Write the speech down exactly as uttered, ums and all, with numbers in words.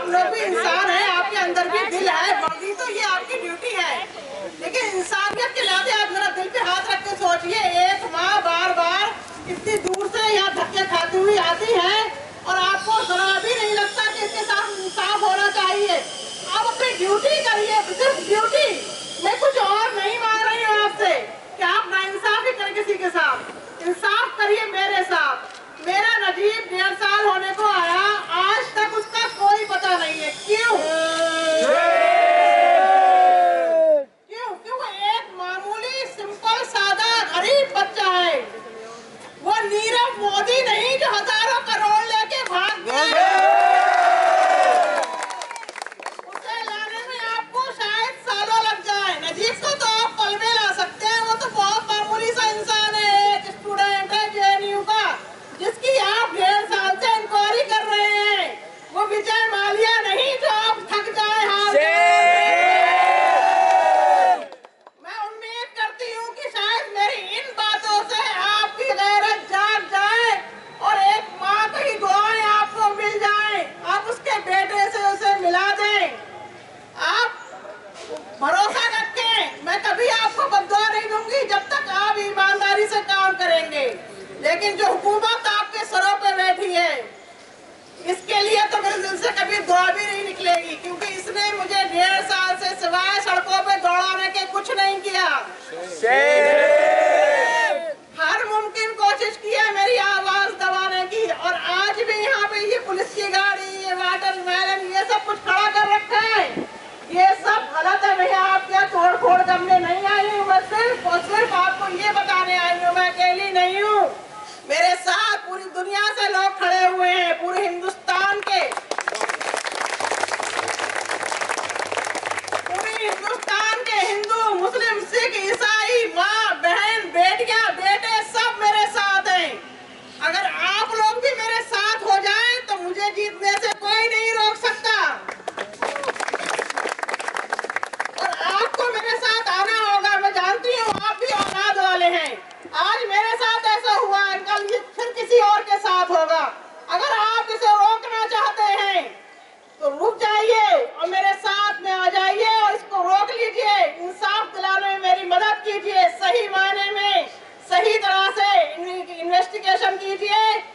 आप लोग भी इंसान हैं, आपके अंदर भी दिल है, वर्दी तो ये आपकी ड्यूटी है, लेकिन इंसानियत के नाते आप मेरा दिल पे हाथ रख के सोचिए, एक माँ बार बार इतनी दूर से यहाँ धक्के खाती हुई आती है और आपको जरा भी नहीं लगता कि इसके साथ इंसाफ होना चाहिए। आप अपनी ड्यूटी करिए, सिर्फ ड्यूटी। मैं कुछ और नहीं मांग रही हूँ आपसे कि आप नाइंसाफी करें किसी के साथ, इंसाफ करिए मेरे साथ। मेरा नजीब डेढ़ साल होने को आया, आज तक उसका कोई पता नहीं है। क्यों? क्यों? क्यों? वो एक मामूली सिंपल सादा गरीब बच्चा है, वो नीरव मोदी नहीं जो हजारों करोड़ लेके भाग गया। उसे लाने में आपको शायद सालों लग जाए। नजीब को तो आप पल में ला सकते हैं, वो तो बहुत मामूली सा इंसान है, एक स्टूडेंट है जे एन यू का, जिसकी आप डेढ़ साल से इंक्वायरी कर रहे हैं। वो विजय माल्या नहीं जो आप थक जाए हाथ। मैं उम्मीद करती हूँ कि शायद मेरी इन बातों से आपकी गैरत जाग जाए और एक माँ की दुआएं आपको मिल जाएं। आप उसके बेटे से उसे मिला दें। आप भरोसा रखें, मैं कभी आपको बददुआ नहीं दूंगी जब तक आप ईमानदारी से काम करेंगे। लेकिन जो हुकूमत आपके सरों पे बैठी है, इसके लिए तो मेरे दिल से कभी दुआ भी नहीं निकलेगी, क्योंकि इसने मुझे डेढ़ साल से सिवाय सड़कों पे दौड़ाने के कुछ नहीं किया। हर मुमकिन कोशिश की है मेरी आवाज दबाने की, और आज भी यहाँ पे ये पुलिस की गाड़ी, ये वाटर मैलन, ये सब कुछ खड़ा कर रखा है। ये सब गलत है भैया। आप क्या तोड़ फोड़ करने नहीं आई हूँ, मैं सिर्फ और सिर्फ आपको ये बताने आई हूँ, मैं अकेली नहीं हूँ। मेरे साथ पूरी दुनिया से लोग खड़े हुए हैं, पूरे हिंदुस्तान के, पूरे हिंदुस्तान के हिंदू, मुस्लिम, सिख, ईसाई, माँ, बहन, बेटियां, बेटे सब मेरे साथ हैं। अगर आप लोग भी मेरे साथ हो जाएं तो मुझे जीतने से कोई नहीं रोक सकता। और आपको मेरे साथ आना होगा। मैं जानती हूँ आप भी औलाद वाले हैं। आज मेरे साथ ऐसा हुआ, कल फिर किसी और के साथ होगा। अगर आप इसे रोकना चाहते हैं तो रुक जाइए और मेरे साथ में आ जाइए और इसको रोक लीजिए। इंसाफ दिलाने में मेरी मदद कीजिए, सही मायने में सही तरह से इन्वेस्टिगेशन कीजिए